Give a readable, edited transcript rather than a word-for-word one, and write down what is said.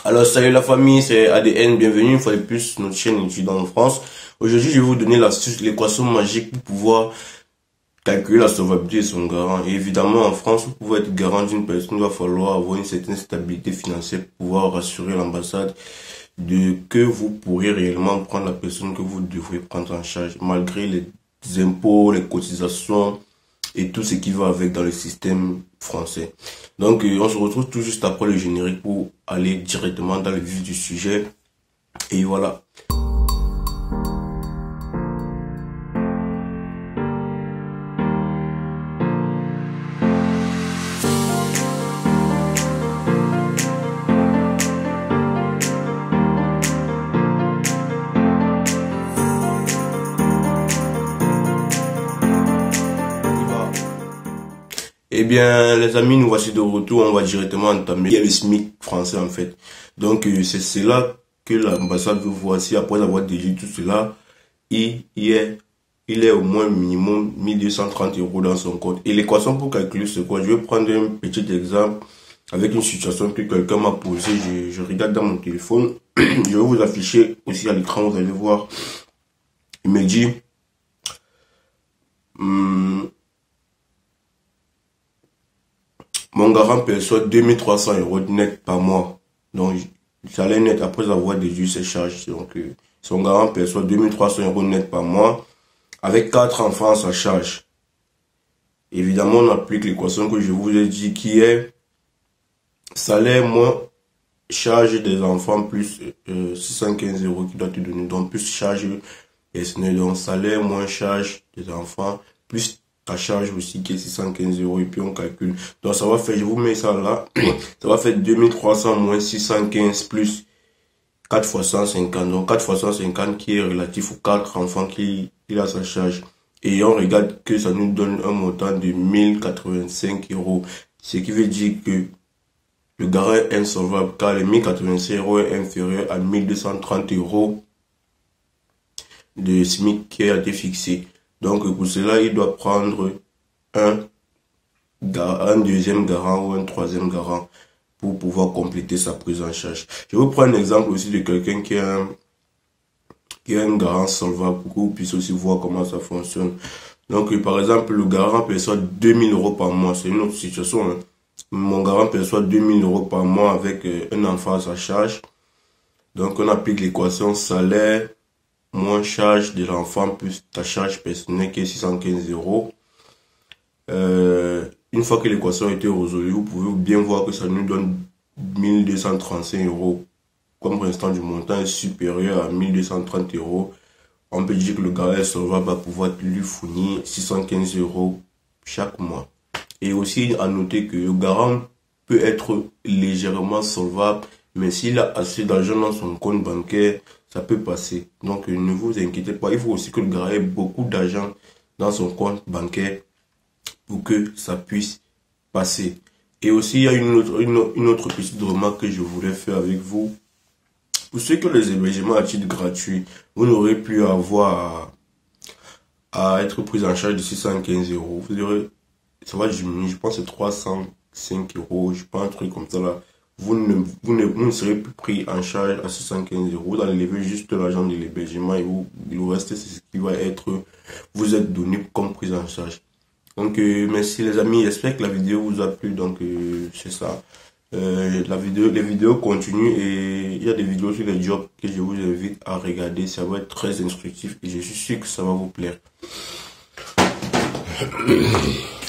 Alors salut la famille, c'est ADN, bienvenue une fois de plus sur notre chaîne étudiant en France. Aujourd'hui je vais vous donner l'astuce, l'équation magique pour pouvoir calculer la solvabilité de son garant. Et évidemment en France, pour pouvoir être garant d'une personne, il va falloir avoir une certaine stabilité financière pour pouvoir rassurer l'ambassade de que vous pourrez réellement prendre la personne que vous devrez prendre en charge, malgré les impôts, les cotisations et tout ce qui va avec dans le système français. Donc on se retrouve tout juste après le générique pour aller directement dans le vif du sujet. Et voilà. Eh bien, les amis, nous voici de retour. On va directement entamer. Il y a le SMIC français, en fait. Donc, c'est cela que l'ambassade veut voir. Si après avoir déduit tout cela, il est au moins minimum 1230 € dans son compte. Et l'équation pour calculer c'est quoi? Je vais prendre un petit exemple avec une situation que quelqu'un m'a posée. Je regarde dans mon téléphone. Je vais vous afficher aussi à l'écran. Vous allez voir. Il me dit... mon garant perçoit 2300 € net par mois. Donc, salaire net après avoir déduit ses charges. Donc, son garant perçoit 2300 € net par mois avec 4 enfants à sa charge. Évidemment, on applique l'équation que je vous ai dit qui est salaire moins charge des enfants plus 615 € qui doit te donner. Donc, plus charge personnelle. Donc, salaire moins charge des enfants plus ta charge aussi qui est 615 € et puis on calcule. Donc ça va faire, je vous mets ça là, ça va faire 2300 moins 615 plus 4 fois 150. Donc 4 fois 150 qui est relatif aux 4 enfants qu'il a à sa charge. Et on regarde que ça nous donne un montant de 1085 €. Ce qui veut dire que le garant est insolvable car les 1085 € est inférieur à 1230 € de SMIC qui a été fixé. Donc pour cela, il doit prendre un deuxième garant ou un troisième garant pour pouvoir compléter sa prise en charge. Je vais vous prendre un exemple aussi de quelqu'un qui a un garant solvable pour que vous puissiez aussi voir comment ça fonctionne. Donc par exemple, le garant perçoit 2000 € par mois. C'est une autre situation. Hein. Mon garant perçoit 2000 € par mois avec un enfant à sa charge. Donc on applique l'équation salaire moins charge de l'enfant plus ta charge personnelle qui est 615 €. Une fois que l'équation a été résolue, vous pouvez bien voir que ça nous donne 1235 € comme restant du montant est supérieur à 1230 €. On peut dire que le garant est solvable va pouvoir lui fournir 615 € chaque mois. Et aussi à noter que le garant peut être légèrement solvable, mais s'il a assez d'argent dans son compte bancaire, ça peut passer. Donc ne vous inquiétez pas, il faut aussi que le garant ait beaucoup d'argent dans son compte bancaire pour que ça puisse passer. Et aussi, il y a une autre petite remarque que je voulais faire avec vous. Pour ceux qui ont les hébergements à titre gratuit, vous n'aurez plus à avoir à être pris en charge de 615 €. Vous aurez, ça va diminuer, je pense que c'est 305 €, je pense un truc comme ça là. Vous ne serez plus pris en charge à 615 €. Vous allez lever juste l'argent de l'hébergement et le reste, c'est ce qui va être, vous êtes donné comme prise en charge. Donc, merci les amis. J'espère que la vidéo vous a plu. Donc, c'est ça. Les vidéos continuent et il y a des vidéos sur les jobs que je vous invite à regarder. Ça va être très instructif et je suis sûr que ça va vous plaire.